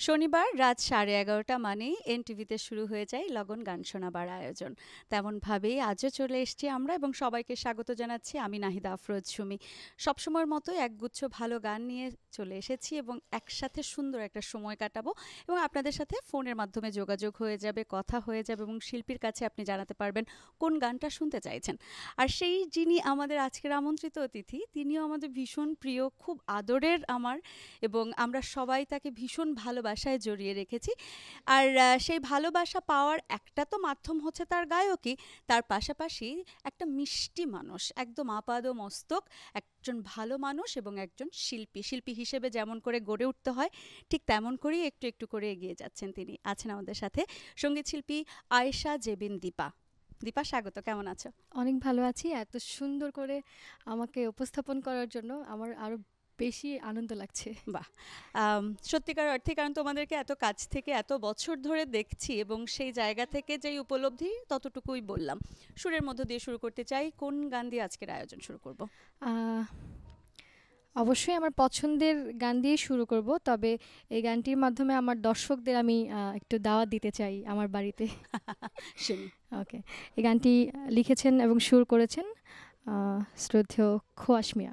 শনিবার রাত 11:30 মানেই এনটিভিতে শুরু হয়ে যায় লগন গান শোনাবার আয়োজন। তেমনভাবেই আজও চলে এসেছি আমরা এবং সবাইকে স্বাগত জানাচ্ছি। আমি নাহিদা আফরোজ সুমি। সবসময়ের মতোই একগুচ্ছ ভালো গান নিয়ে চলে এসেছি এবং একসাথে সুন্দর একটা সময় কাটাবো এবং আপনাদের সাথে ফোনের মাধ্যমে যোগাযোগ হয়ে যাবে, কথা হয়ে যাবে এবং শিল্পীর কাছে আপনি জানাতে পারবেন কোন গানটা শুনতে চাইছেন। আর সেই যিনি আমাদের আজকের আমন্ত্রিত অতিথি, তিনিও আমাদের ভীষণ প্রিয়, খুব আদরের আমার, এবং আমরা সবাই তাকে ভীষণ ভালোবাসায় জড়িয়ে রেখেছি। আর সেই ভালোবাসা পাওয়ার একটা তো মাধ্যম হচ্ছে তার গায়কী, তার পাশাপাশি একটা মিষ্টি মানুষ, একদম আপাদমস্তক একজন ভালো মানুষ এবং একজন শিল্পী। শিল্পী হিসেবে যেমন করে গড়ে উঠতে হয় ঠিক তেমন করেই একটু একটু করে এগিয়ে যাচ্ছেন তিনি। আছেন আমাদের সাথে সঙ্গীত শিল্পী আয়েশা জেবিন দীপা। দীপা, স্বাগত, কেমন আছো? অনেক ভালো আছি। এত সুন্দর করে আমাকে উপস্থাপন করার জন্য আমার আরো বেশি আনন্দ লাগছে। বাহ, সত্যিকার অর্থে, কারণ তোমাদেরকে এত কাছ থেকে এত বছর ধরে দেখছি এবং সেই জায়গা থেকে যেই উপলব্ধি ততটুকুই বললাম। সুরের মধ্য দিয়ে শুরু করতে চাই, কোন গান দিয়ে আজকের আয়োজন শুরু করব? আহ, অবশ্যই আমার পছন্দের গান দিয়ে শুরু করব, তবে এই গানটির মাধ্যমে আমার দর্শকদের আমি একটু দাওয়াত দিতে চাই আমার বাড়িতে। শুনি। ওকে, এই গানটি লিখেছেন এবং সুর করেছেন শ্রদ্ধেয় খোয়াস মিয়া।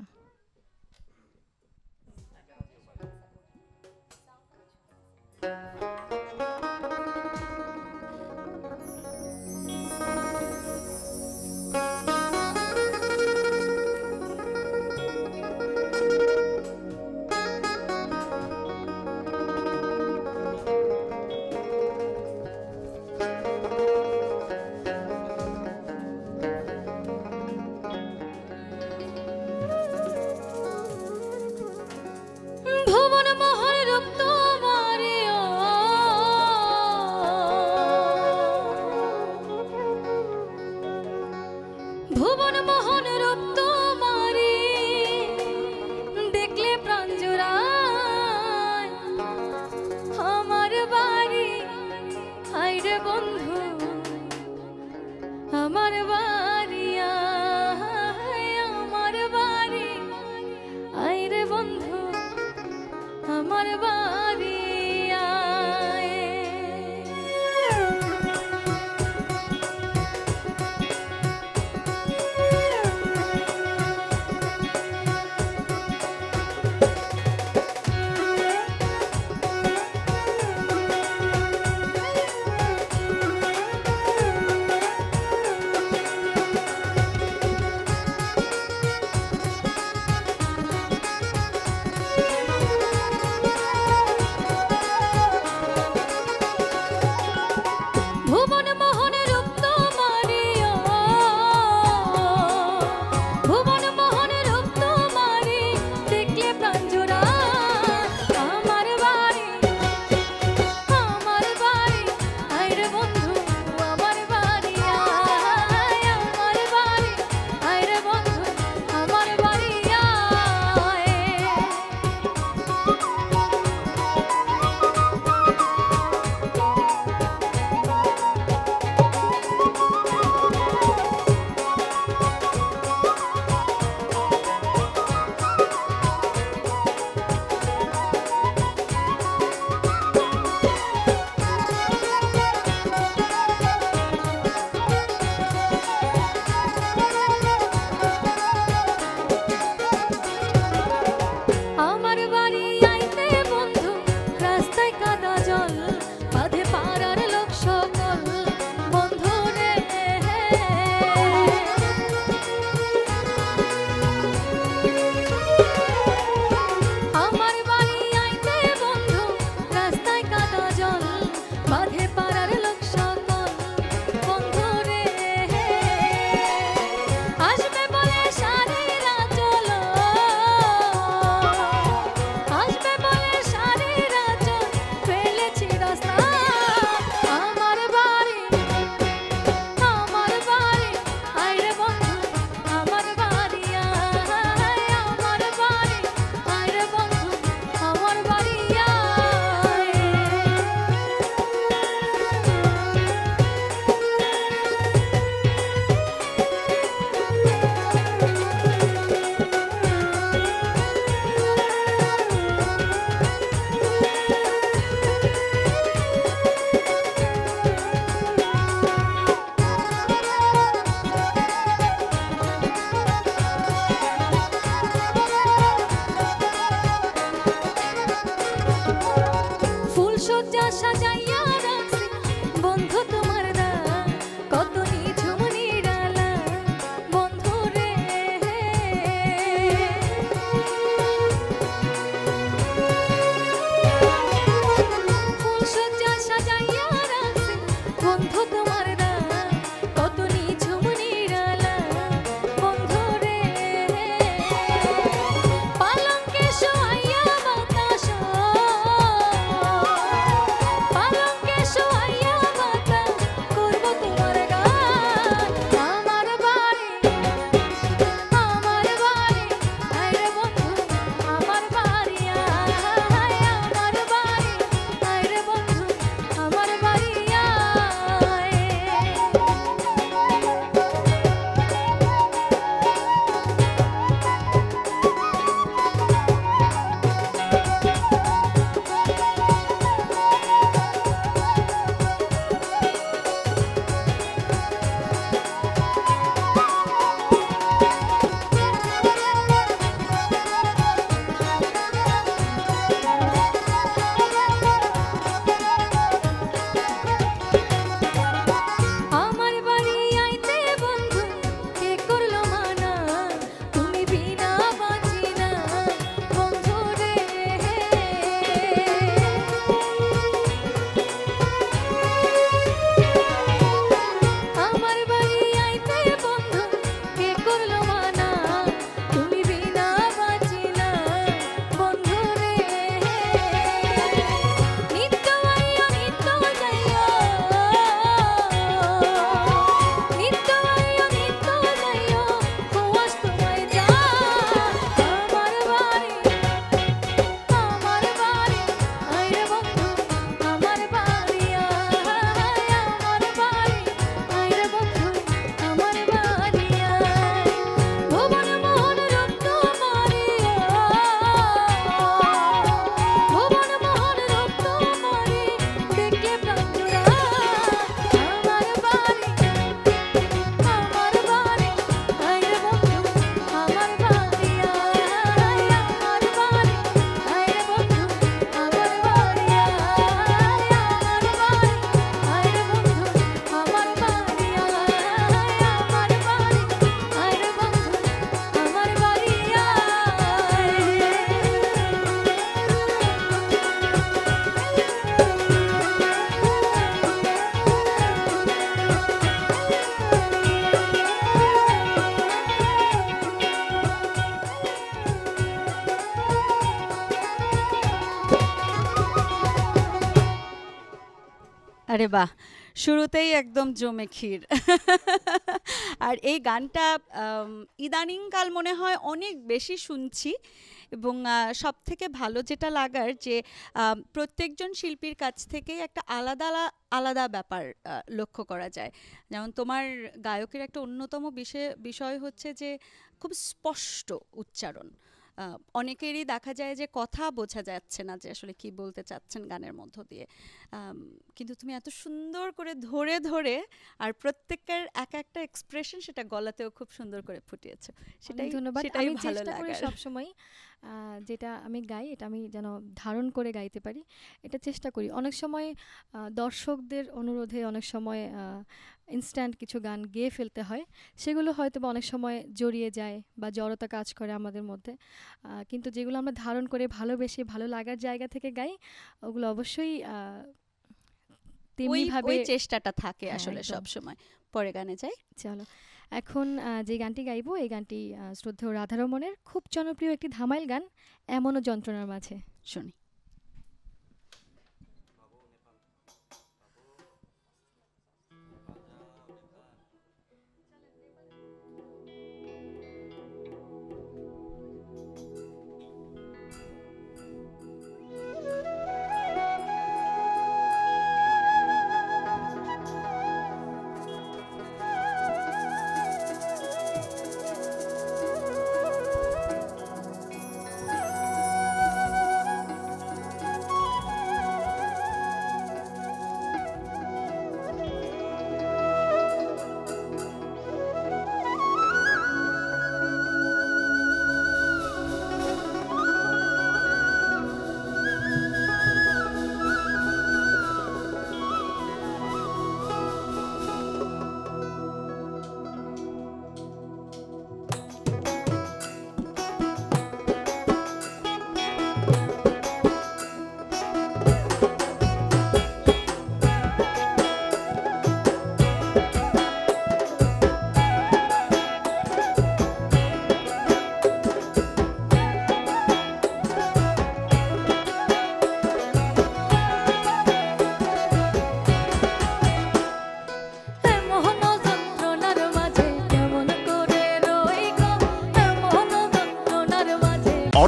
ভুবন মোহন রূপ তোমারে দেখলে প্রাণ জুড়ায়, আমার বাড়ি হায়রে বন্ধু, আমার বাড়ি আমার বাড়ি হায়রে বন্ধু, আমার বাড়ি বন্ধু তোমার দান কত নিঝুম নিরালা বন্ধু রে পালঙ্কে শোয়াইয়া বাতাস পালঙ্কে শোয়াইয়া বাতাস করব তোমার গান আমার বাড়ি আইরে বন্ধু আমার বাড়ি আমার বাড়ি আইরে বন্ধু আমার বাড়ি আয় আমার বাড়ি আইতে বন্ধু কে করলো মানা তুমি বিনা বাঁচি না বন্ধু রে আমার বাড়ি আইতে বন্ধু কে করলো মানা তুমি বিনা বাঁচি না বন্ধু রে নিত্য আইয়া নিত্য যাইয়া নিত্য আইয়া নিত্য যাইয়া খোয়াস তোমায় যা আমার বাড়ি আইরে বন্ধু আমার বাড়ি আমার বাড়ি আইরে বন্ধু আমার বাড়ি ভুবন মোহন রক্ত মারিয়া ভুবন মোহন রক্ত মারি দেখলে প্রাণ জোড়া আমার বাড়ি আইরে বন্ধু আমার বাড়ি আমার বাড়ি আইরে বন্ধু আমার বাড়ি আমার বাড়ি আইরে বন্ধু আমার বাড়ি আমার বাড়ি আইরে বন্ধু আমার বাড়ি আরে বাহ, শুরুতেই একদম জমে ক্ষীর। আর এই গানটা ইদানিংকাল মনে হয় অনেক বেশি শুনছি, এবং সব থেকে ভালো যেটা লাগার যে প্রত্যেকজন শিল্পীর কাছ থেকেই একটা আলাদা আলাদা ব্যাপার লক্ষ্য করা যায়। যেমন তোমার গায়কের একটা অন্যতম বিষয় হচ্ছে যে খুব স্পষ্ট উচ্চারণ। অনেকেরই দেখা যায় যে কথা বোঝা যাচ্ছে না যে আসলে কি বলতে চাচ্ছেন গানের মধ্য দিয়ে, কিন্তু তুমি এত সুন্দর করে ধরে ধরে আর প্রত্যেকের এক একটা এক্সপ্রেশন সেটা গলাতেও খুব সুন্দর করে ফুটিয়েছো। সেটাই ধন্যবাদ। সেটাই আমি ভালো চেষ্টা করি লাগার। সবসময় যেটা আমি গাই এটা আমি যেন ধারণ করে গাইতে পারি, এটা চেষ্টা করি। অনেক সময় দর্শকদের অনুরোধে অনেক সময় ইনস্ট্যান্ট কিছু গান গেয়ে ফেলতে হয়, সেগুলো হয়তো বা অনেক সময় জড়িয়ে যায় বা জড়তা কাজ করে আমাদের মধ্যে, কিন্তু যেগুলো আমরা ধারণ করে ভালোবেসে ভালো লাগার জায়গা থেকে গাই ওগুলো অবশ্যই তেমনিভাবে ওই চেষ্টাটা থাকে হ্যাঁ, আসলে একদম। সব সময়। পরে গানে যাই। চলো এখন যে গানটি গাইবো এই গানটি শ্রদ্ধেয় রাধারমণের খুব জনপ্রিয় একটি ধামাইল গান, এমনও যন্ত্রণার মাঝে। শুনি।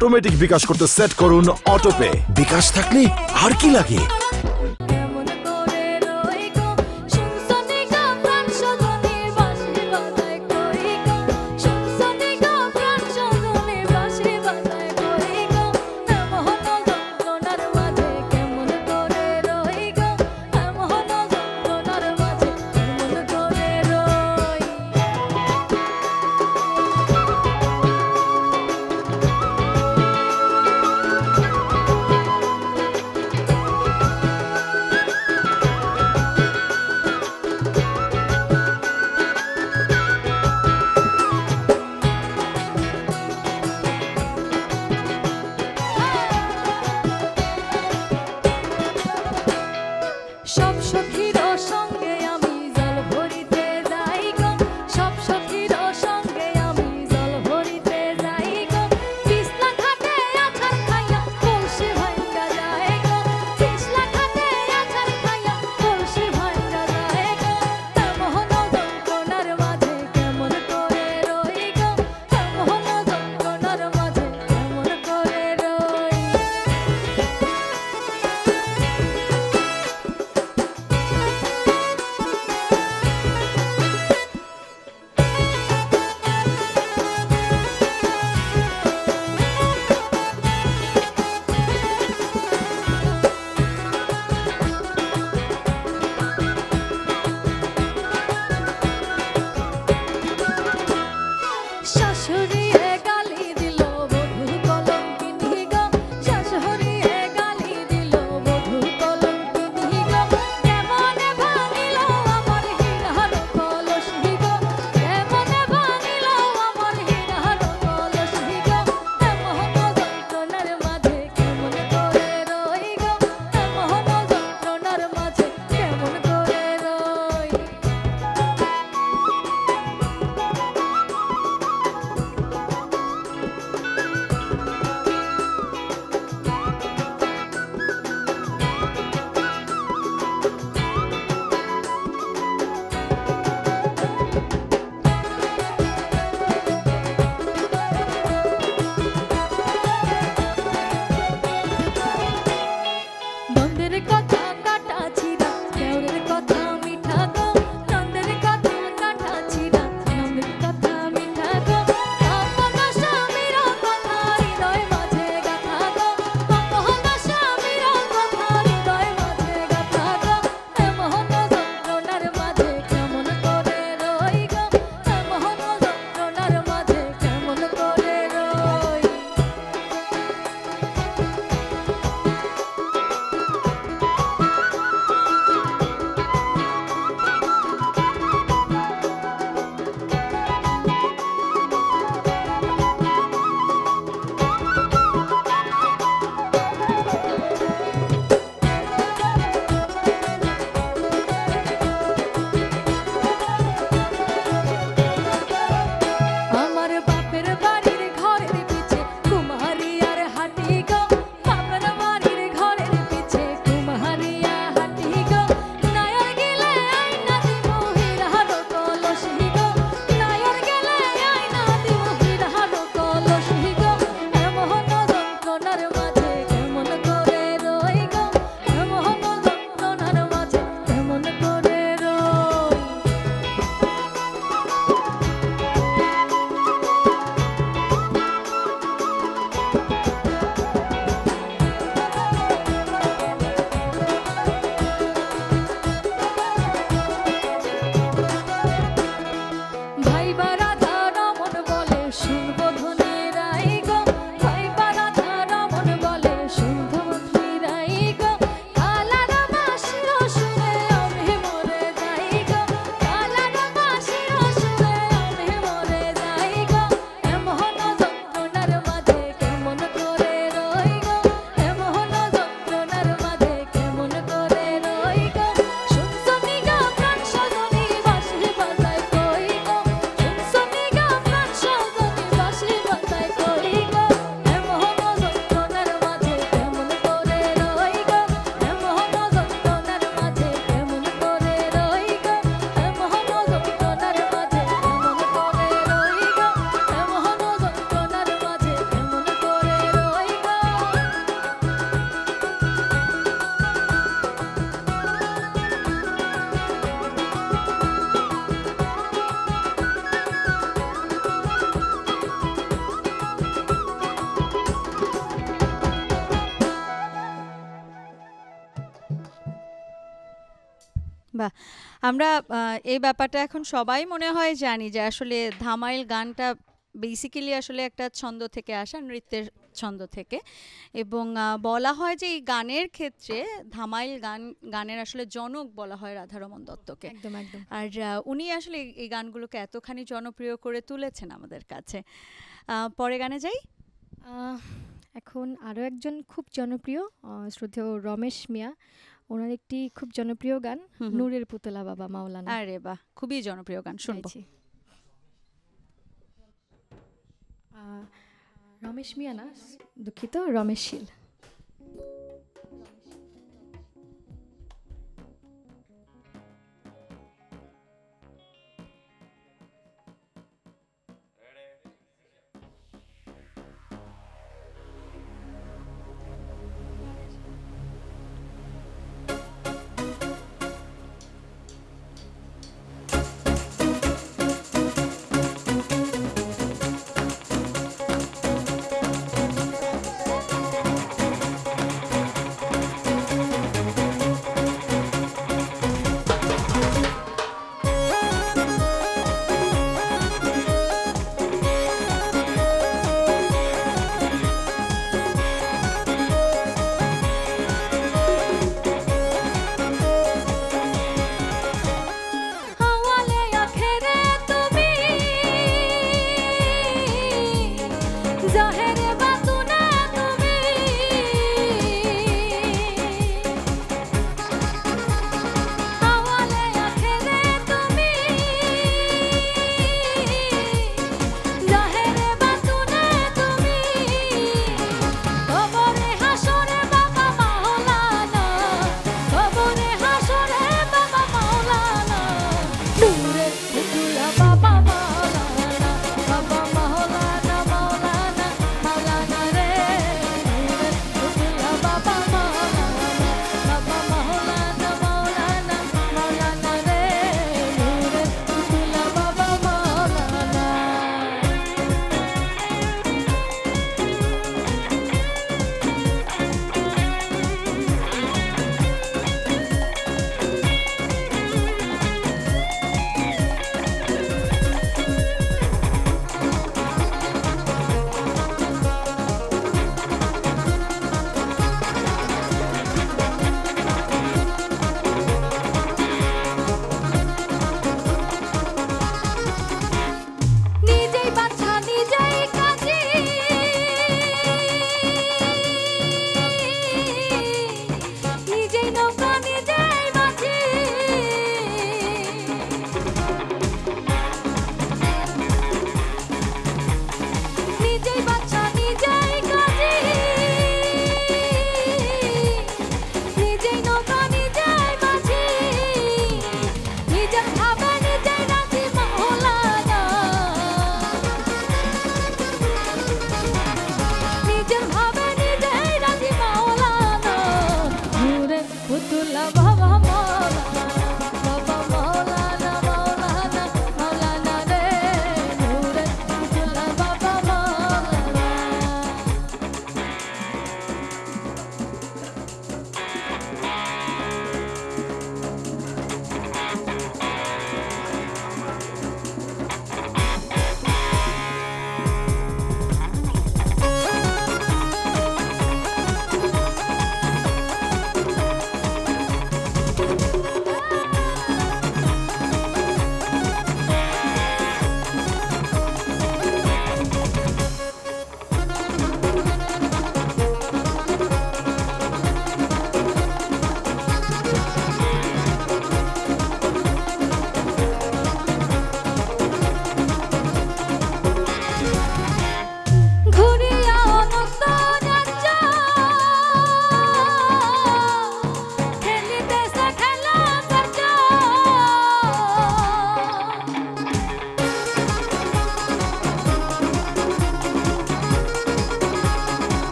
অটোমেটিক বিকাশ করতে সেট করুন অটোপে। বিকাশ থাকলে আর কি লাগে। কেমন করে রই গো শুনছনি গো প্রাণ সজনীর বাঁশি বাজায় কই গো শুনছনি গো প্রাণ সজনীর বাঁশি বাজায় কই গো এমন যন্ত্রণার মাঝে কেমন করে রই গো এমন যন্ত্রণার মাঝে কেমন করে রই। বাহ! আমরা এই ব্যাপারটা এখন সবাই মনে হয় জানি যে আসলে ধামাইল গানটা বেসিক্যালি আসলে একটা ছন্দ থেকে আসা, নৃত্যের ছন্দ থেকে। এবং বলা হয় যে এই গানের ক্ষেত্রে গানের আসলে জনক বলা হয় রাধারমণ দত্তকে। একদম একদম। আর উনি আসলে এই গানগুলোকে এতখানি জনপ্রিয় করে তুলেছেন আমাদের কাছে। পরে গানে যাই। আহ, এখন আরও একজন খুব জনপ্রিয় শ্রদ্ধেয় রমেশ মিয়া, ওনার একটি খুব জনপ্রিয় গান হুম হুম। নূরের পুতলা বাবা মাওলানা আরে বাহ, খুবই জনপ্রিয় গান, শুনবো। গাইছি। রমেশ মিয়া না, দুঃখিত, রমেশ শীল।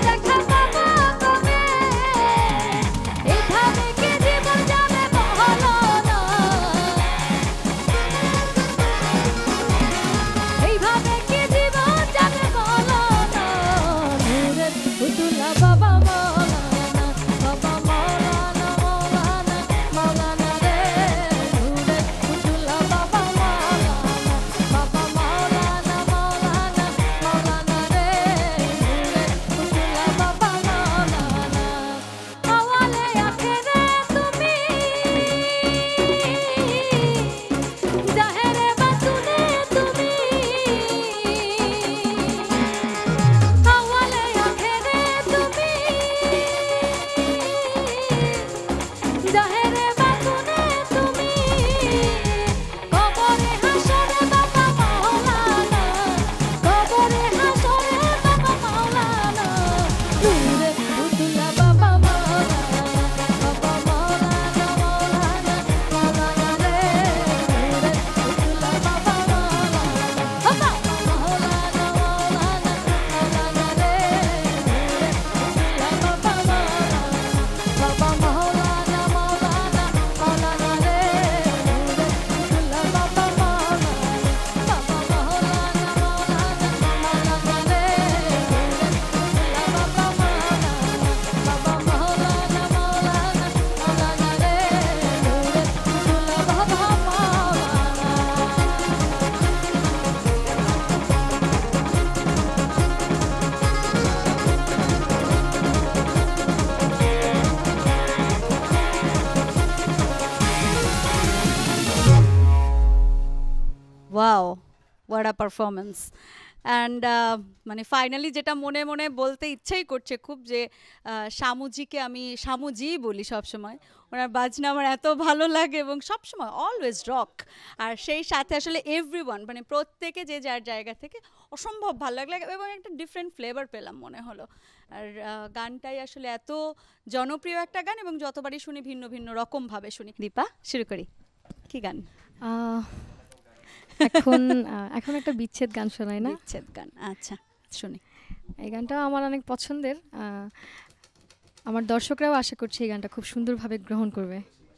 দেখা পাবো কবে এভাবে কি জীবন যাবে বলো না এইভাবে কি জীবন যাবে বলো না নূরের পুতুলা বাবা মাওলানা বাবা মাওলানা মাওলানা মাওলানা রে নূরের পুতুলা বাবা মাওলানা বাবা মাওলানা মাওলানা মাওলানা রে নূরের পুতুলা বাবা মাওলানা আওয়ালে আখেরে তুমি জাহেরে বাতুনে তুমি আওয়ালে আখেরে তুমি জাহেরে বাতুনে তুমি কবরে হাসরে বাবা মাওলানা কবরে হাসরে বাবা মাওলানা নূরে পুতুলা বাবা মাওলানা বাবা মাওলানা মাওলানা মাওলানা রে নূরে পুতুলা বাবা মাওলানা বাবা মাওলানা মাওলানা মাওলানা রে নূরে পুতুলা বাবা মাওলানা বাবা মাওলানা মাওলানা মাওলানা রে নূরে পুতুলা বাবা মাওলানা বাবা মাওলানা মাওলানা মাওলানা রে নূরে পুতুলা বাবা মাওলানা বাবা মাওলানা মাওলানা মাওলানা রে নূরে পুতুলা বাবা wow, what a performance. And মানে ফাইনালি যেটা মনে মনে বলতে ইচ্ছাই করছে খুব, যে শামুজিকে আমি শামুজি বলি সবসময়, ওনার বাজনা আমার এত ভালো লাগে এবং সবসময় অলওয়েজ রক। আর সেই সাথে আসলে এভরিওয়ান মানে প্রত্যেকে যে যার জায়গা থেকে অসম্ভব ভালো লাগলো এবং একটা ডিফারেন্ট ফ্লেভার পেলাম মনে হলো। আর গানটাই আসলে এত জনপ্রিয় একটা গান এবং যতবারই শুনি ভিন্ন ভিন্ন রকমভাবে শুনি। দীপা, শুরু করি, কি গান? এখন একটা বিচ্ছেদ গান শোনাই না? বিচ্ছেদ গান, আচ্ছা শুনি। এই গানটা আমার অনেক পছন্দের। আমার দর্শকরাও আশা করছি এই গানটা খুব সুন্দরভাবে গ্রহণ করবে।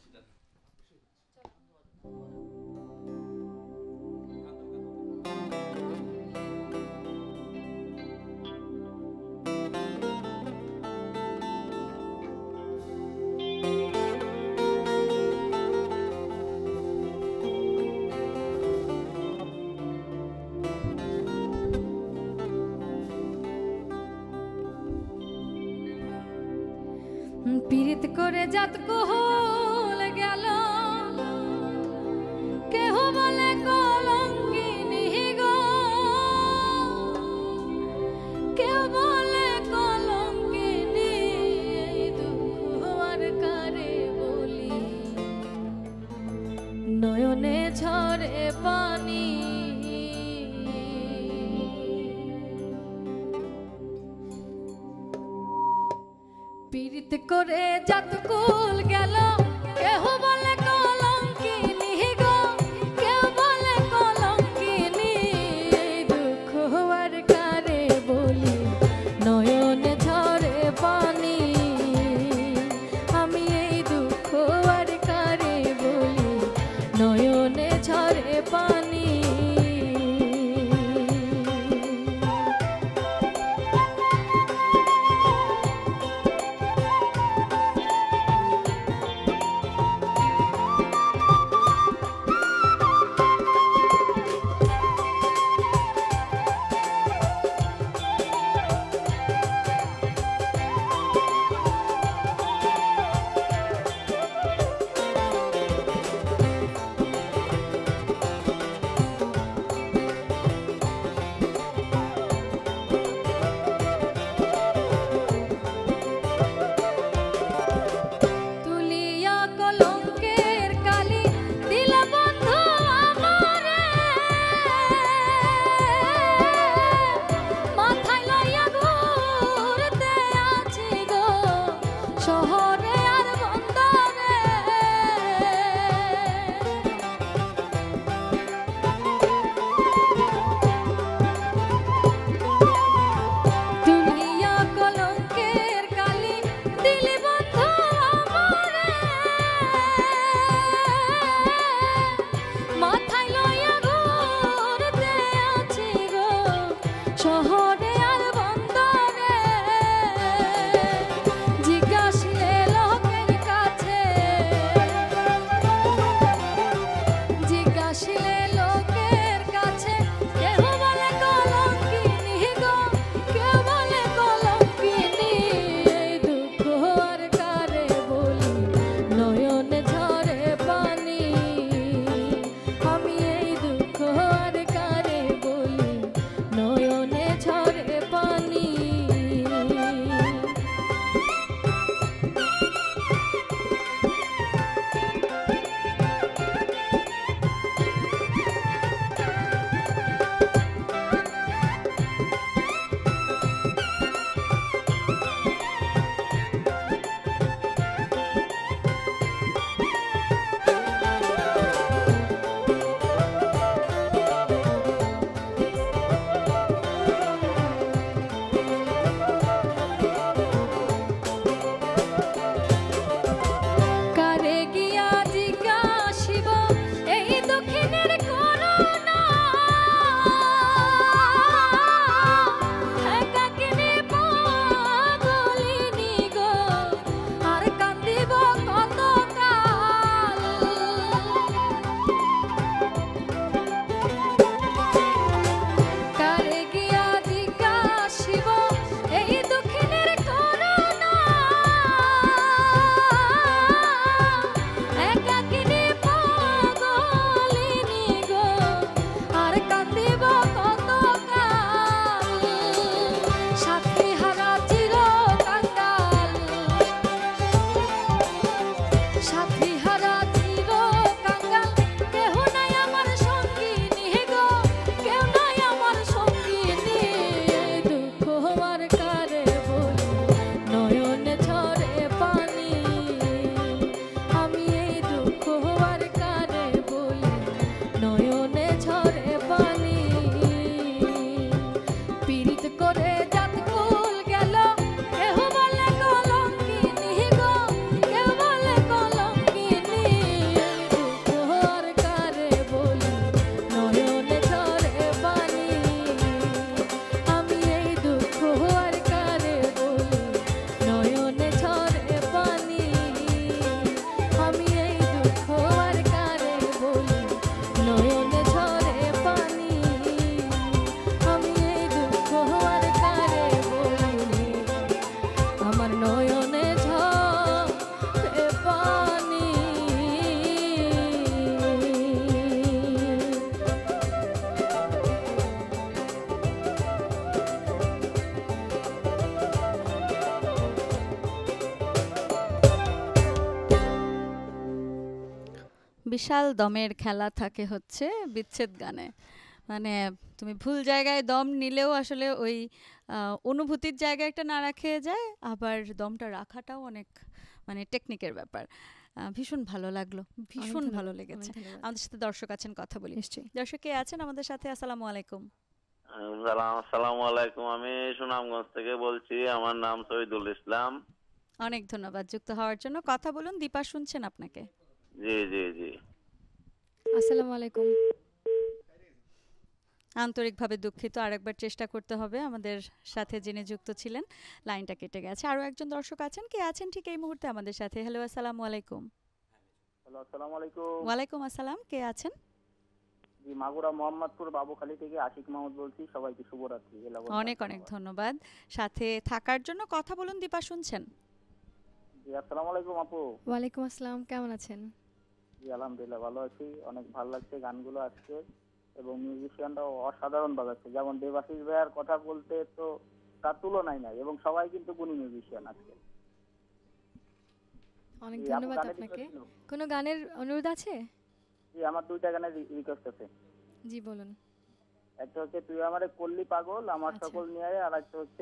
পীড়িত করে জাত কোহল গেল কেহ বলে কলঙ্কিনী গো কেউ বলে কলঙ্কিনী দুঃখ আর কারে বলি নয়নে ঝরে পানি পীড়িত করে জাত কুল গেল কেহ বলে কলঙ্কিনী গো কেউ বলে কলঙ্কিনী দুঃখ আর কারে বলি নয়নে ঝরে পানি আমি এই দুঃখ আর কারে বলি নয়নে ঝরে পানি বিশাল দমের খেলা থাকে হচ্ছে বিচ্ছেদ গানে। মানে তুমি ভুল জায়গায় দম নিলেও আসলে ওই অনুভূতির জায়গায় একটা নাড়া খেয়ে যায়, আবার দমটা রাখাটাও অনেক মানে টেকনিকের ব্যাপার। ভীষণ ভালো লাগলো, ভীষণ ধন্যবাদ, ভালো অনেক লেগেছে। ধন্যবাদ। আমাদের সাথে দর্শক আছেন, কথা বলি। নিশ্চয়ই। দর্শক কে আছেন আমাদের সাথে? আসসালামু আলাইকুম। আসসালামু আলাইকুম। আমি সুনামগঞ্জ থেকে বলছি। আমার নাম শহীদুল ইসলাম। অনেক ধন্যবাদ যুক্ত হওয়ার জন্য। কথা বলুন, দীপা শুনছেন আপনাকে। জি জি জি। আসসালামু আলাইকুম। আন্তরিকভাবে দুঃখিত, আরেকবার চেষ্টা করতে হবে। আমাদের সাথে যিনি যুক্ত ছিলেন লাইনটা কেটে গেছে। আরও একজন দর্শক আছেন, কে আছেন ঠিক এই মুহূর্তে আমাদের সাথে? হ্যালো, আসসালামু আলাইকুম। হ্যালো, আসসালামু আলাইকুম। ওয়ালাইকুম আসসালাম, কে আছেন? জি, মাগুরা মোহাম্মদপুর বাবুখালী থেকে আশিক মাহমুদ বলছি। সবাইকে শুভরাত্রি। অনেক অনেক ধন্যবাদ সাথে থাকার জন্য। কথা বলুন, দীপা শুনছেন। জি, আসসালামু আলাইকুম আপু। ওয়ালাইকুম আসসালাম, কেমন আছেন? জি, আলহামদুলিল্লাহ ভালো আছি। অনেক ভালো লাগছে গানগুলো আজকে, এবং মিউজিশিয়ানরাও অসাধারণ বাজাচ্ছে। যেমন দেবাশিস ভাইয়ার কথা বলতে তো তার তুলনাই নাই, এবং সবাই কিন্তু গুণী মিউজিশিয়ান আজকে। অনেক জি, আপু ধন্যবাদ গানের আপনাকে। রিকোয়েস্ট ছিল? কোনো গানের অনুরোধ আছে? জি, আমার দুইটা গানের রিকোয়েস্ট আছে। জি বলুন। একটা হচ্ছে তুই আমারে করলি পাগল, আমার আচ্ছা। সকল নিয়ে, আর একটা হচ্ছে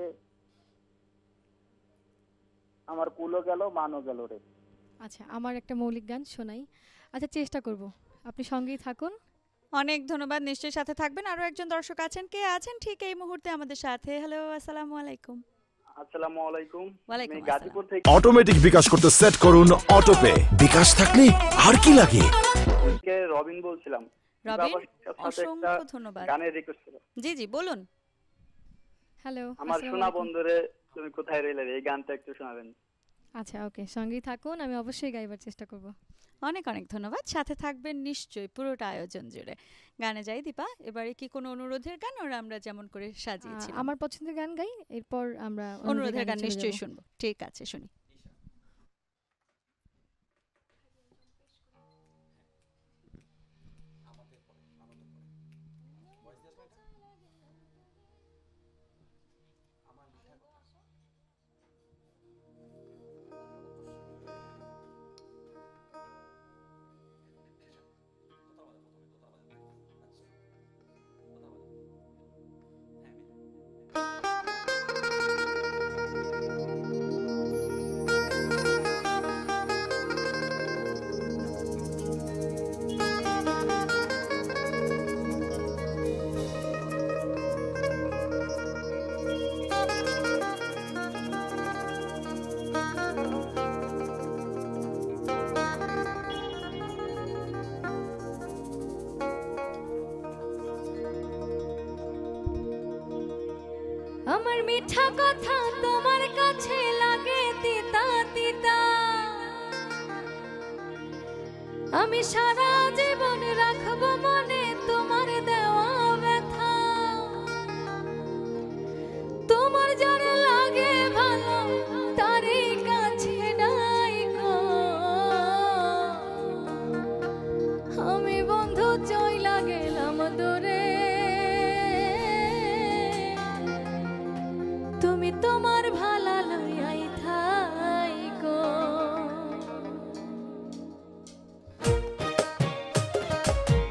আমার কুলো গেল মানও গেল রে। আচ্ছা, আমার একটা মৌলিক গান শোনাই। আচ্ছা, চেষ্টা করব। আপনি সঙ্গেই থাকুন। অনেক ধন্যবাদ, নিশ্চয়ই সাথে থাকবেন। আরও একজন দর্শক আছেন, কে আছেন ঠিক এই মুহূর্তে আমাদের সাথে? হ্যালো, আসসালামু আলাইকুম। আসসালামু আলাইকুম। ওয়ালাইকুম আমি আসসালাম। গাজীপুর থেকে অটোমেটিক বিকাশ করতে সেট করুন অটোপে। বিকাশ থাকলে আর কি লাগে? রবিন বলছিলাম। রবিন, বাবার সাথে অসংখ্য একটা ধন্যবাদ। গানের রিকোয়েস্ট ছিল। জি জি বলুন। হ্যালো, আমার আসসালামু সোনা আলাইকুম। বন্ধুরে তুমি কোথায় রইলে, এই গানটা একটু শোনাবেন। আচ্ছা, ওকে, সঙ্গেই থাকুন। আমি অবশ্যই গাইবার চেষ্টা করব। অনেক অনেক ধন্যবাদ, সাথে থাকবেন নিশ্চয়ই পুরোটা আয়োজন জুড়ে। গানে যাই দীপা, এবারে কি কোনো অনুরোধের গান, ওরা আমরা যেমন করে সাজিয়েছিলাম? আমার পছন্দের গান গাই, এরপর আমরা অনুরোধের গান চলে নিশ্চয়ই যাব। শুনবো। ঠিক আছে, শুনি। আমার মিঠা কথা তোমার কাছে লাগে তিতা তিতা, আমি সারা জীবন রাখবো মনে তোমার দেওয়া ব্যথা। তোমার যারা লাগে ভালো তারই কাছে ডাইকো, আমি বন্ধু চইলা গেলাম দূরে, তুমি তোমার ভালা লইয়াই থাইকো।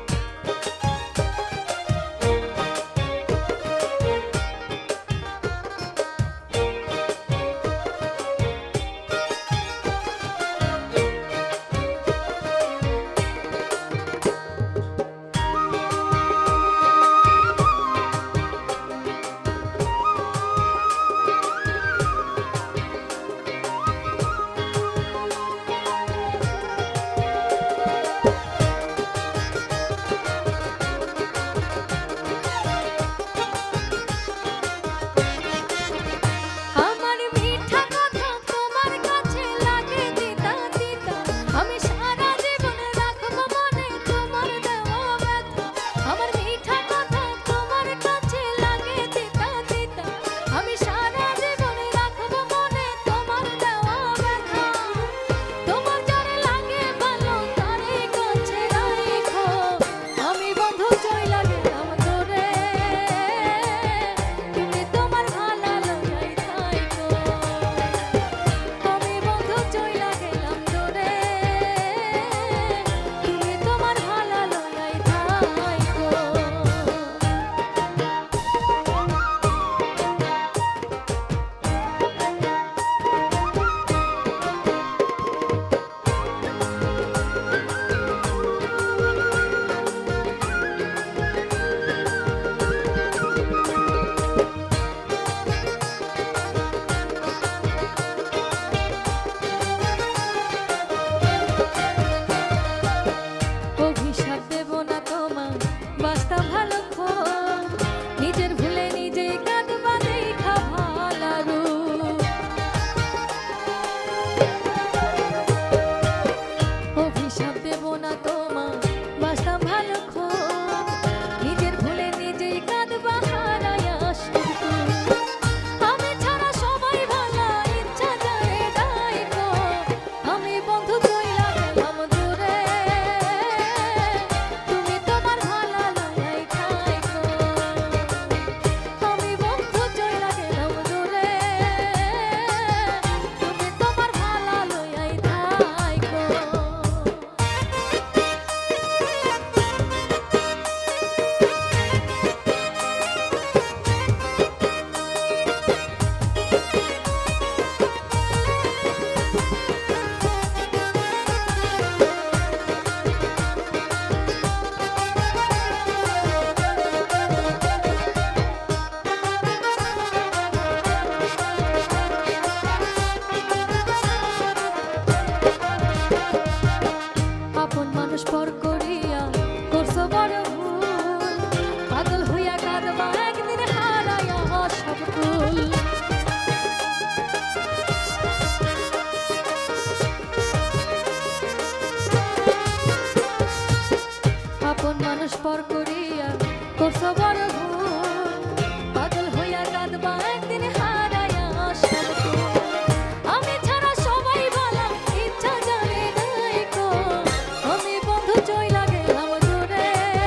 করছো বড় ভুল পাগল হইয়া কাঁদবা একদিন হারায়া আসার ফুল আমি ছাড়া সবাই ভালো ইচ্ছা জানে নাই কো আমি বন্ধু চইলা গেলাম দূরে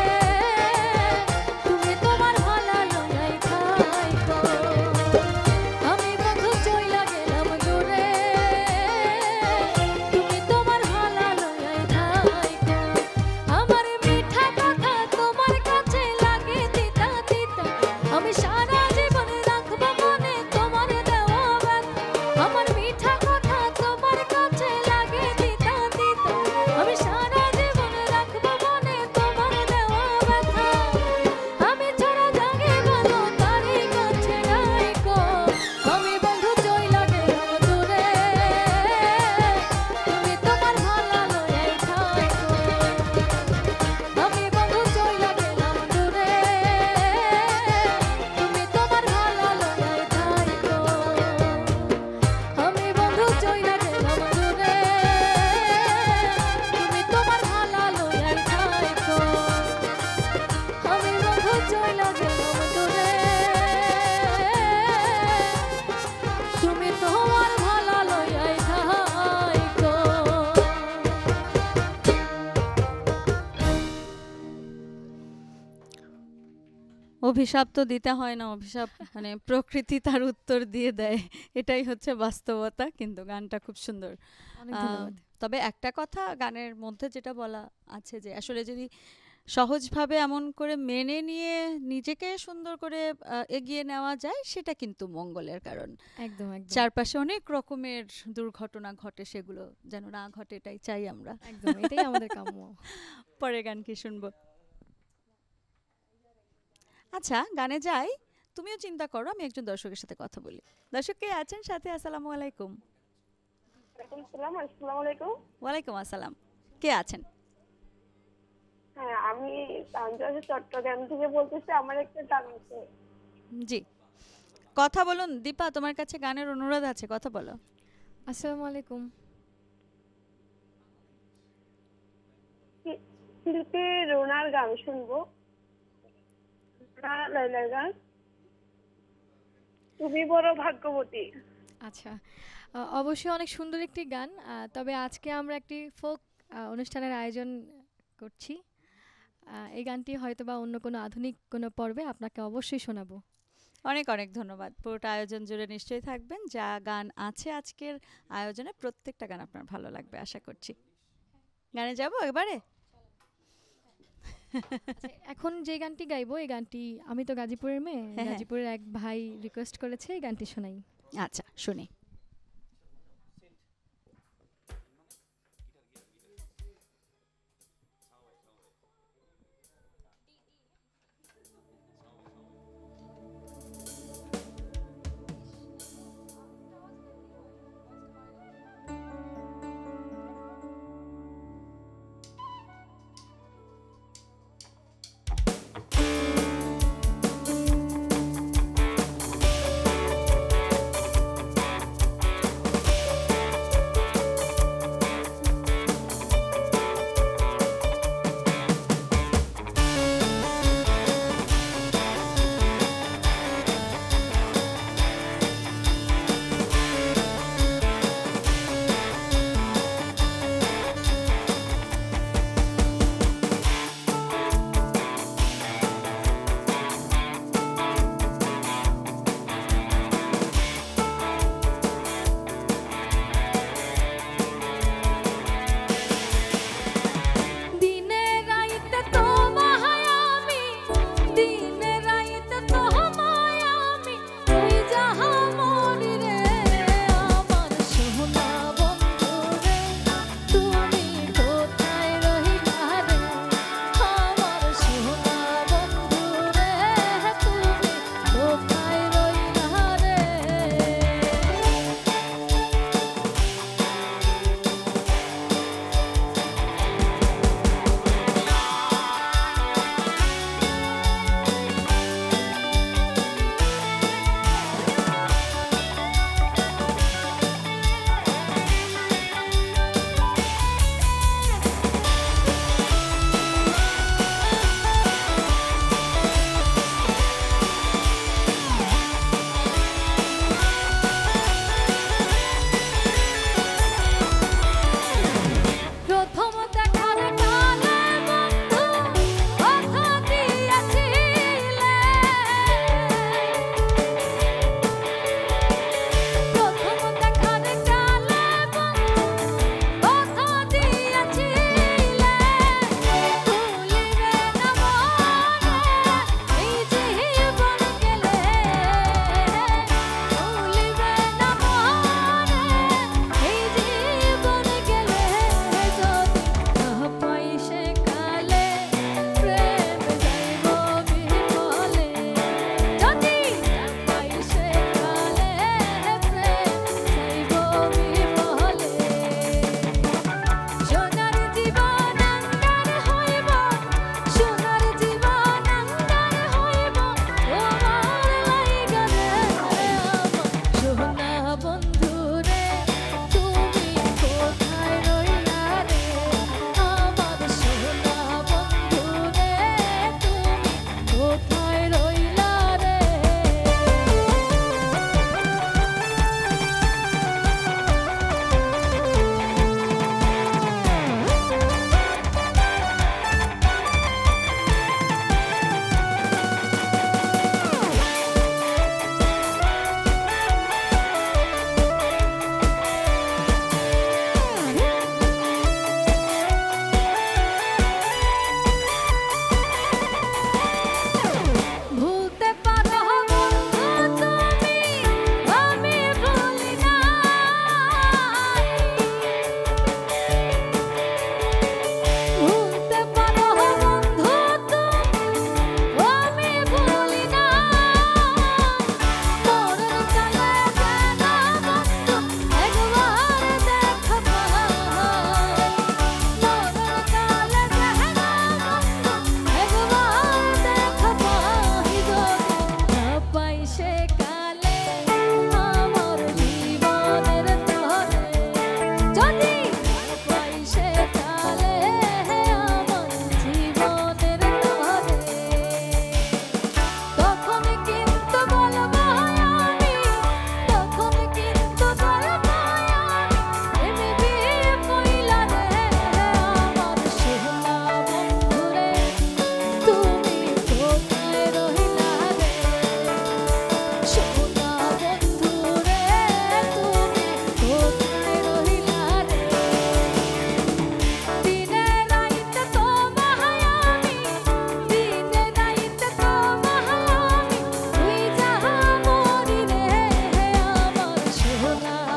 তুমি তোমার ভালা লইয়াই থাইকো আমি বন্ধু চইলা গেলাম দূরে তুমি তোমার ভালা লইয়াই থাইকো আমার মিঠা কথা তোমার কাছে লাগে তিতা তিতা আমি সারা জীবন রাখবো মনে তোমার দেওয়া ব্যথা আমার মিঠা কথা তোমার কাছে লাগে তিতা তিতা আমি সারা জীবন রাখবো মনে তোমার দেওয়া ব্যথা আমি ছাড়া জাগে ভালো তারই কাছে রাইকো আমি বন্ধু চইলা গেলাম দূরে তুমি তোমার ভালা লইয়াই থাইকো আমি বন্ধু চইলা গেলাম দূরে তুমি তোমার ভালা লইয়াই থাইকো আমি বন্ধু চইলা গেলাম দূরে তুমি তোমার ভালা লইয়াই থাইকো আমি বন্ধু চইলা গেলাম দূরে তুমি তোমার ভালা লইয়াই থাইকো অভিশাপ তো দিতে হয় না, অভিশাপ মানে প্রকৃতি তার উত্তর দিয়ে দেয়, এটাই হচ্ছে বাস্তবতা। কিন্তু গানটা খুব সুন্দর। অনেক আহ, ধন্যবাদ। তবে একটা কথা গানের মধ্যে যেটা বলা আছে যে আসলে যদি সহজভাবে এমন করে মেনে নিয়ে নিজেকে সুন্দর করে এগিয়ে নেওয়া যায়, সেটা কিন্তু মঙ্গলের কারণ। একদম একদম চারপাশে অনেক রকমের দুর্ঘটনা ঘটে, সেগুলো যেন না ঘটে, এটাই চাই আমরা। একদম এটাই আমাদের কাম্য। পরের গান কি শুনবো? আচ্ছা, গানে যাই। তুমিও চিন্তা করো, আমি একজন দর্শকের সাথে কথা বলি। দর্শক কে আছেন সাথে? আসসালামু আলাইকুম। আসসালামু আলাইকুম। ওয়ালাইকুম আসসালাম। কে আছেন? হ্যাঁ, আমি তানজাসের চট্টগ্রাম থেকে বলতেছি। আমার একটা গান আছে। জি, কথা বলুন। দীপা, তোমার কাছে গানের অনুরোধ আছে, কথা বলো। আসসালামু আলাইকুম। শিল্পী রোনার গান শুনবো। লাইলার গান তুমি বড় ভাগ্যবতী। আচ্ছা, অবশ্যই অনেক সুন্দর একটি গান। তবে আজকে আমরা একটি ফোক অনুষ্ঠানের আয়োজন করছি। এই গানটি হয়তো বা অন্য কোনো আধুনিক কোনো পর্বে আপনাকে অবশ্যই শোনাবো। অনেক অনেক ধন্যবাদ। পুরোটা আয়োজন জুড়ে নিশ্চয়ই থাকবেন। যা গান আছে আজকের আয়োজনে, প্রত্যেকটা গান আপনার ভালো লাগবে আশা করছি। গানে যাবো এবারে। আচ্ছা, এখন যে গানটি গাইবো, এই গানটি আমি তো গাজীপুরের মেয়ে, হ্যাঁ। গাজীপুরের এক ভাই রিকোয়েস্ট করেছে এই গানটি শোনাই। আচ্ছা, শুনি।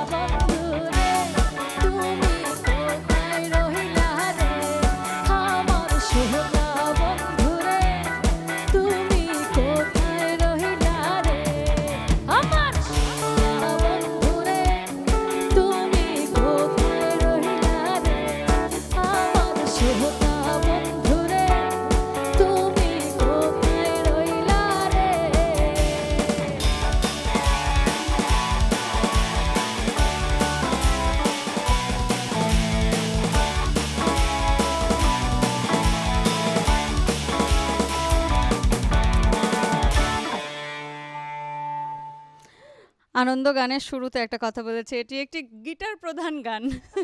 বন্ধুরে তুমি কোথায় রহিলা রে আমার সোনা বন্ধুরে তুমি কোথায় রহিলা রে আমার সোনা বন্ধুরে তুমি কোথায় রহিলা রে আমার সোনা বন্ধুরে তুমি কোথায় রহিলা রে আনন্দ গানের শুরুতে একটা কথা বলেছে, এটি একটি গিটার প্রধান গান।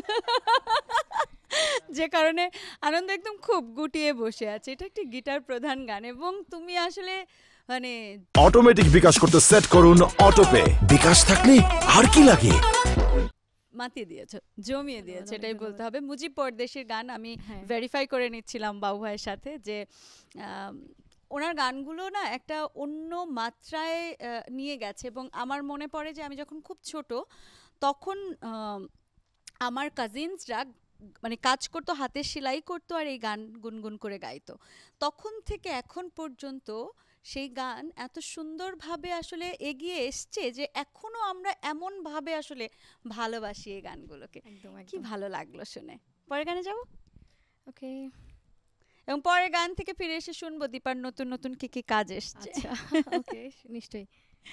যে কারণে আনন্দ একদম খুব গুটিয়ে বসে আছে। এটা একটি গিটার প্রধান গান এবং তুমি আসলে মানে অটোমেটিক বিকাশ করতে সেট করুন অটোপে। বিকাশ থাকলে আর কি লাগে? মাতিয়ে দিয়েছো, জমিয়ে দিয়েছো, ধন্যবাদ, এটাই ধন্যবাদ। বলতে হবে। মুজিব পরদেশির গান আমি হ্যাঁ। ভেরিফাই করে নিচ্ছিলাম বাবু ভাইয়ের সাথে যে ওনার গানগুলো না একটা অন্য মাত্রায় নিয়ে গেছে এবং আমার মনে পড়ে যে আমি যখন খুব ছোট তখন আমার কাজিনসরা মানে কাজ করতো, হাতের সেলাই করতো আর এই গান গুনগুন করে গাইতো। তখন থেকে এখন পর্যন্ত সেই গান এত সুন্দরভাবে আসলে এগিয়ে এসছে যে এখনো আমরা এমনভাবে আসলে ভালোবাসি এই গানগুলোকে। একদম কি ভালো লাগলো শুনে। পরের গানে যাবো ওকে। এবং পরের গান থেকে ফিরে এসে শুনবো দীপার নতুন নতুন কি কি কাজ এসছে। আচ্ছা ওকে নিশ্চয়ই।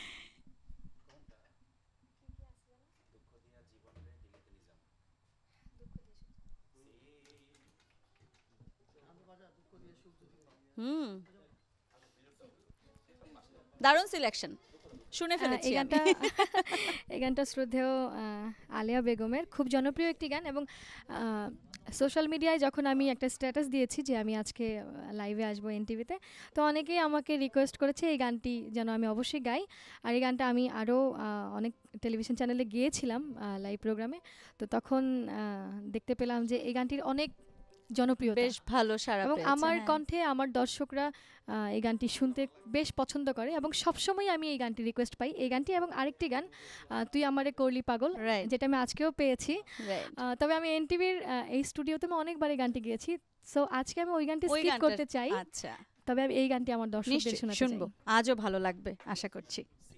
হুম, দারুণ সিলেকশন, শুনে ফেলেছি এই আমি। গানটা এই গানটা শ্রদ্ধেয় আলিয়া বেগমের খুব জনপ্রিয় একটি গান এবং সোশ্যাল মিডিয়ায় যখন আমি একটা স্ট্যাটাস দিয়েছি যে আমি আজকে লাইভে আসবো এনটিভিতে, তো অনেকেই আমাকে রিকোয়েস্ট করেছে এই গানটি যেন আমি অবশ্যই গাই। আর এই গানটা আমি আরও অনেক টেলিভিশন চ্যানেলে গিয়েছিলাম লাইভ প্রোগ্রামে, তো তখন দেখতে পেলাম যে এই গানটির অনেক জনপ্রিয়তা বেশ ভালো সাড়া এবং পেয়েছে, আমার হ্যাঁ। কণ্ঠে আমার দর্শকরা এই গানটি শুনতে বেশ পছন্দ করে এবং সবসময় আমি এই গানটি রিকোয়েস্ট পাই। এই গানটি এবং আরেকটি গান তুই আমারে করলি পাগল, Right. যেটা আমি আজকেও পেয়েছি। Right. তবে আমি এনটিভির এই স্টুডিওতে আমি অনেকবার এই গানটি গেয়েছি, সো আজকে আমি ওই গানটি ওই স্কিপ গানটা- করতে চাই। আচ্ছা, তবে আমি এই গানটি আমার দর্শকদের নিশ্চয়ই শোনাতে শুনবো, চাই। আজও ভালো লাগবে আশা করছি।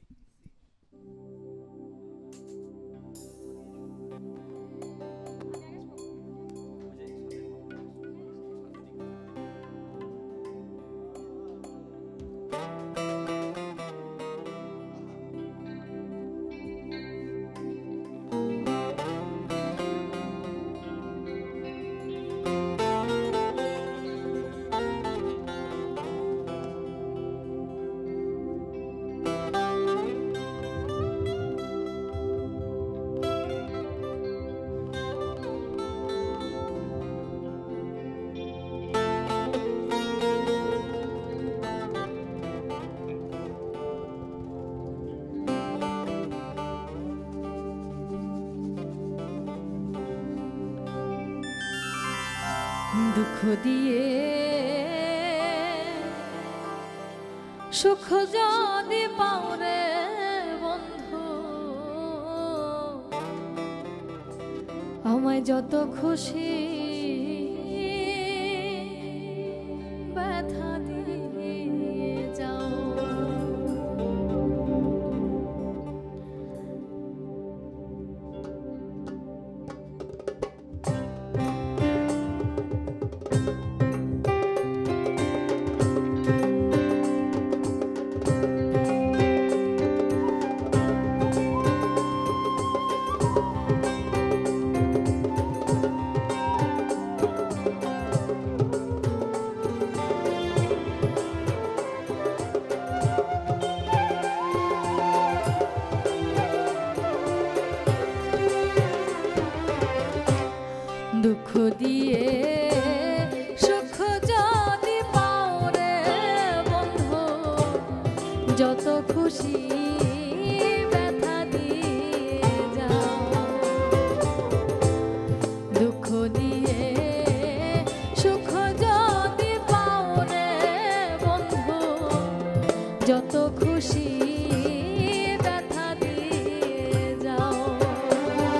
দুঃখ দিয়ে সুখ যদি পাও রে বন্ধু, আমায় যত খুশি ব্যথা দিয়ে যাও। দুঃখ দিয়ে সুখ যদি পাও রে বন্ধু, যত খুশি ব্যথা দিয়ে যাও। দুঃখ দিয়ে সুখ যদি পাও রে বন্ধু, যত খুশি ব্যথা দিয়ে যাও।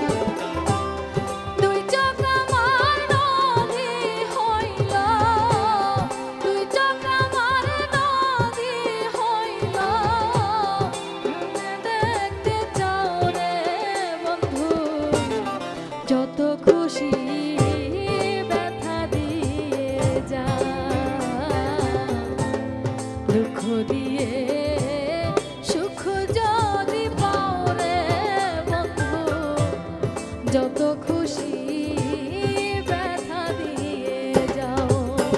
যত খুশি ব্যথা দিয়ে যা, দুঃখ দিয়ে সুখ যদি পাও রে বন্ধু, যত খুশি ব্যথা দিয়ে যাও।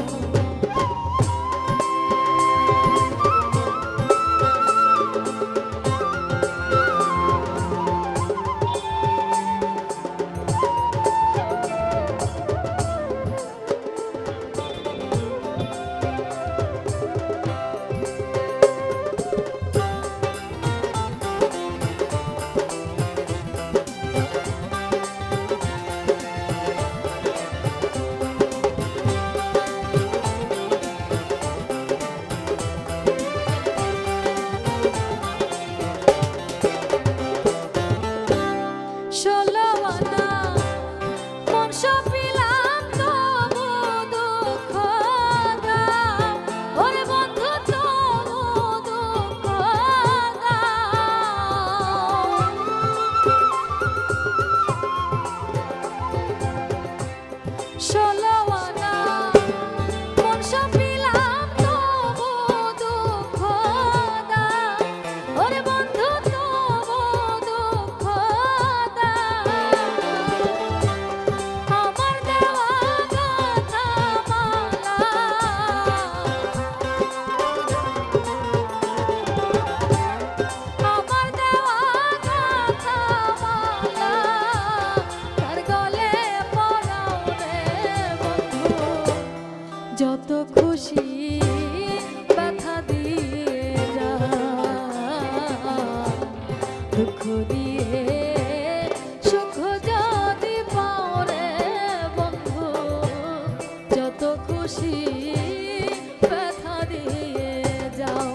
যত খুশি ব্যথা দিয়ে যা, দুঃখ দিয়ে সুখ যদি পাও রে বন্ধু, যত খুশি ব্যথা দিয়ে যাও।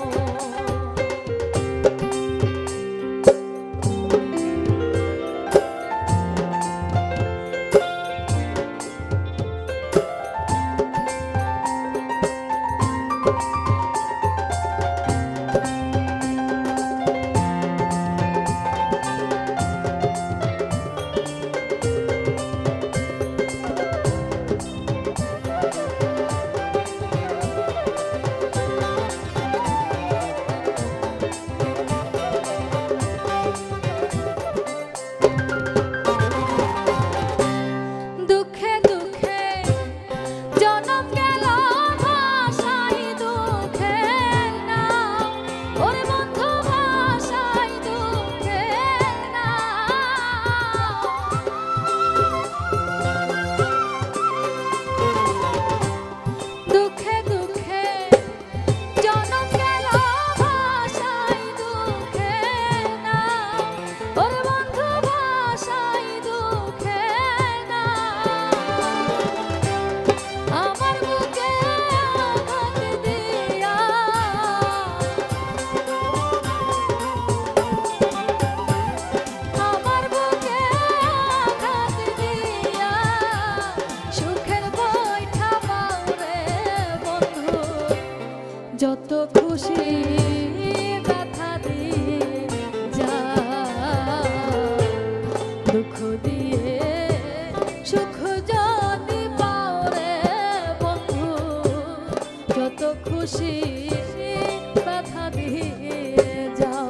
যত খুশি ব্যথা দিয়ে যা, দুঃখ দিয়ে সুখ যদি পাও রে বন্ধু, যত খুশি ব্যথা দিয়ে যাও।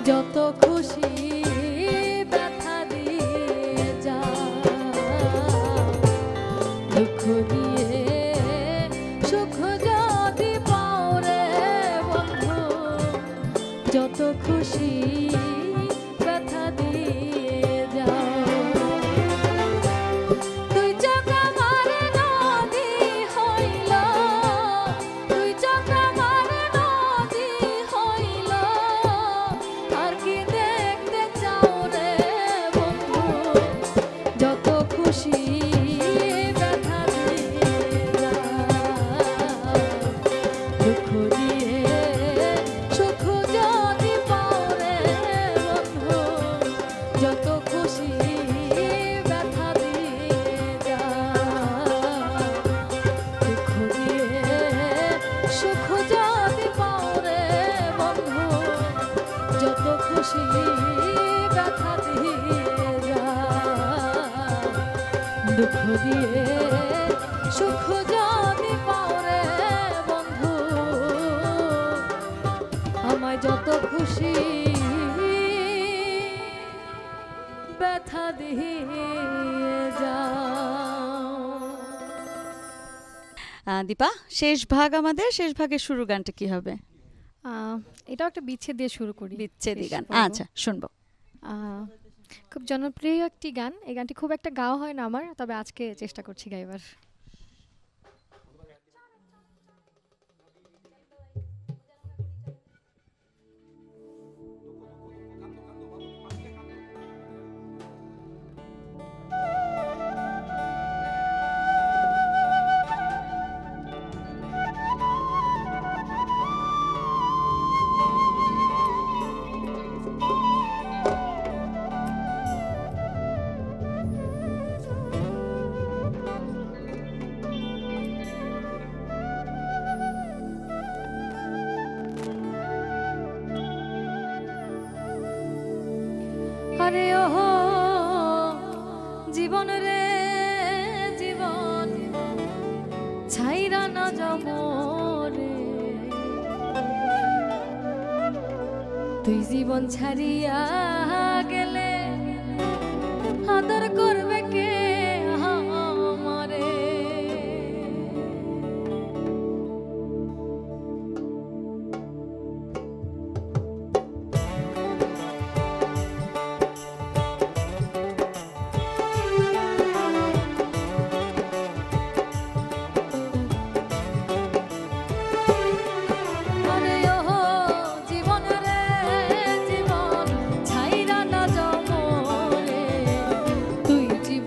যত খুশি ব্যথা দিয়ে যা, দুঃখ দিয়ে সুখ যদি পাও রে বন্ধু, যত খুশি ব্যথা দিয়ে যাও। তুই চোখ আমার নদী হইল, তুই চোখ আমার নদী হইল, আর কি দেখতে চাও রে বন্ধু, যত খুশি ব্যথা দিয়ে যাও, দুঃখ দিয়ে সুখ যদি পাও রে বন্ধু, যত খুশি ব্যথা দিয়ে যাও, দুঃখ দিয়ে সুখ যদি পাও রে বন্ধু, যত খুশি ব্যথা দিয়ে যাও, দুঃখ দিয়ে সুখ যদি পাও রে বন্ধু, আমায় যত খুশি ব্যথা দিয়ে যাও। দীপা, শেষ ভাগ আমাদের, শেষ ভাগের শুরু গানটা কি হবে? এটাও একটা বিচ্ছেদ দিয়ে শুরু করি। বিচ্ছেদি শেষ গান, পর্ব। আচ্ছা শুনবো। খুব জনপ্রিয় একটি গান, এই গানটি খুব একটা গাওয়া হয় না আমার, তবে আজকে চেষ্টা করছি গাইবার। আরে ওহো জীবন রে জীবন, ছাইরা না যাব রে, তুই জীবন ছাড়িয়া গেলে আদর করবে কে আমারে, আরে ওহো জীবন রে জীবন, ছাইরা না যাব রে, তুই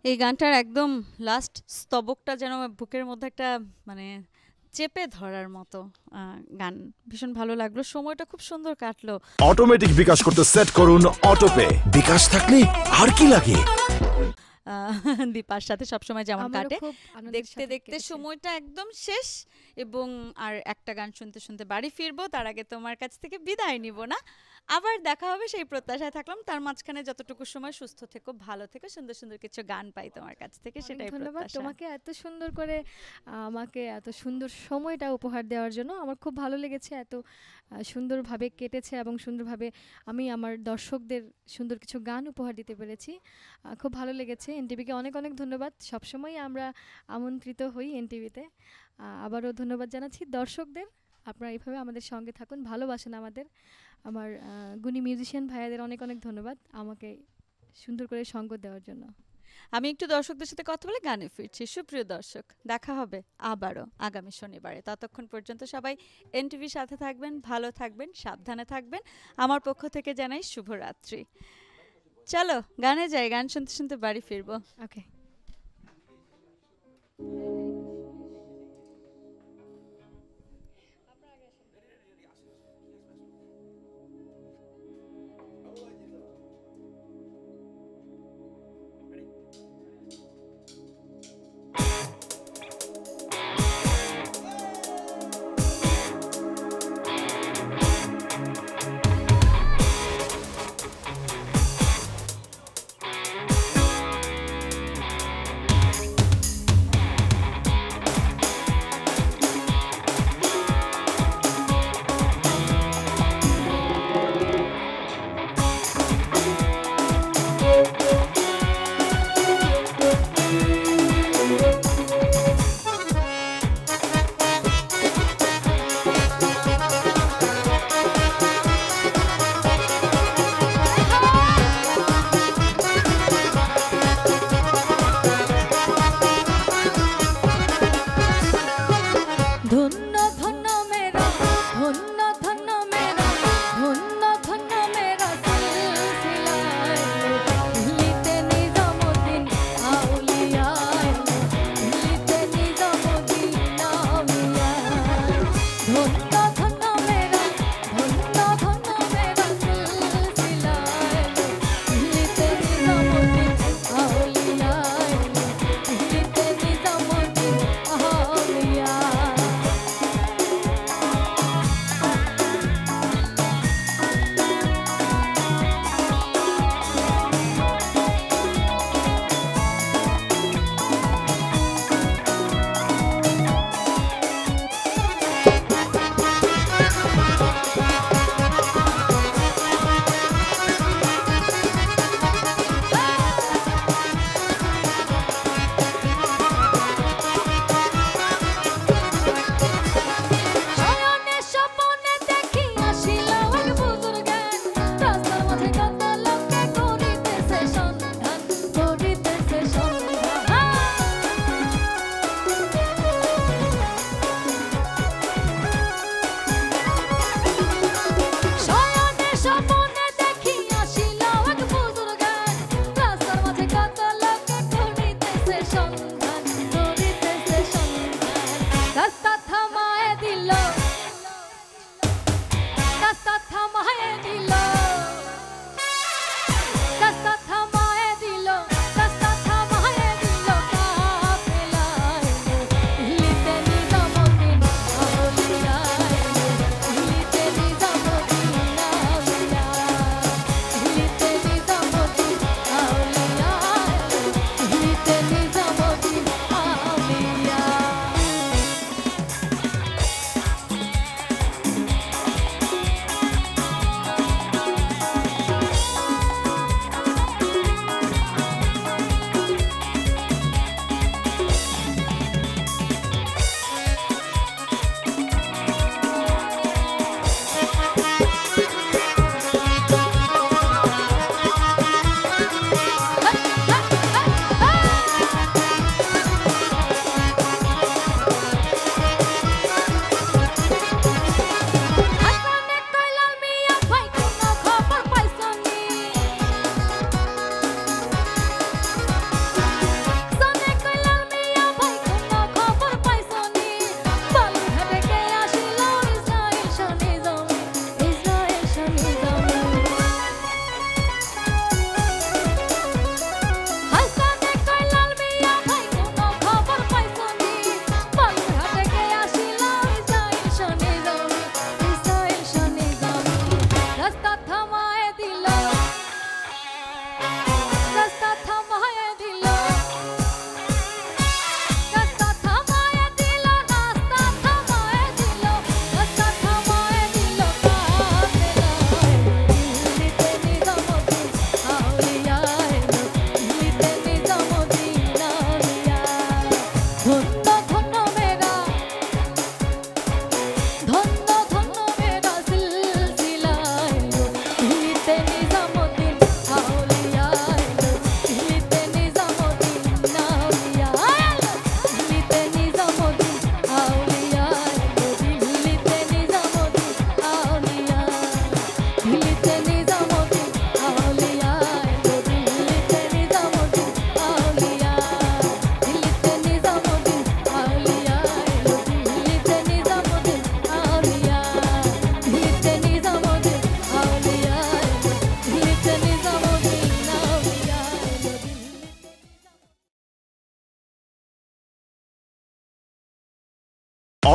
এই গানটার একদম লাস্ট স্তবকটা যেন বুকের মধ্যে একটা মানে চেপে ধরার মতো গান। ভীষণ ভালো লাগলো, সময়টা খুব সুন্দর কাটলো। অটোমেটিক বিকাশ করতে সেট করুন অটোপে। বিকাশ থাকলে আর কি লাগে। দীপার সাথে সবসময় যেমন আমারও কাটে, খুব আনন্দের দেখতে সাথে দেখতে কেটেছে। সময়টা একদম শেষ, এবং আর একটা গান শুনতে শুনতে বাড়ি ফিরবো। তার আগে তোমার কাছ থেকে বিদায় নিব না, আবার দেখা হবে সেই প্রত্যাশায় থাকলাম। তার মাঝখানে যতটুকু সময় সুস্থ থেকো, ভালো থেকো, সুন্দর সুন্দর কিছু গান পাই তোমার কাছ থেকে, অনেক সেটাই ধন্যবাদ প্রত্যাশা। তোমাকে এত সুন্দর করে আমাকে এত সুন্দর সময়টা উপহার দেওয়ার জন্য। আমার খুব ভালো লেগেছে, এত সুন্দরভাবে কেটেছে এবং সুন্দরভাবে আমি আমার দর্শকদের সুন্দর কিছু গান উপহার দিতে পেরেছি। খুব ভালো লেগেছে। এনটিভিকে অনেক অনেক ধন্যবাদ। সবসময় আমরা আমন্ত্রিত হই এনটিভিতে। আবারও ধন্যবাদ জানাচ্ছি দর্শকদের। আপনারা এইভাবে আমাদের সঙ্গে থাকুন, ভালোবাসেন আমাদের। আমার গুণী মিউজিশিয়ান ভাইয়াদের অনেক অনেক ধন্যবাদ আমাকে সুন্দর করে সঙ্গ দেওয়ার জন্য। আমি একটু দর্শকদের সাথে কথা বলে গানে ফিরছি। সুপ্রিয় দর্শক, দেখা হবে আবারও আগামী শনিবারে। ততক্ষণ পর্যন্ত সবাই এনটিভির সাথে থাকবেন, ভালো থাকবেন, সাবধানে থাকবেন। আমার পক্ষ থেকে জানাই শুভরাত্রি। চলো গানে যাই, গান শুনতে শুনতে বাড়ি ফিরবো। ওকে।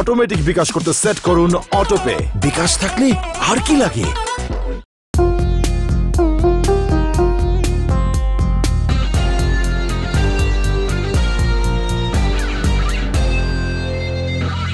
অটোমেটিক বিকাশ করতে সেট করুন অটোপে। বিকাশ থাকলে আর কি লাগে।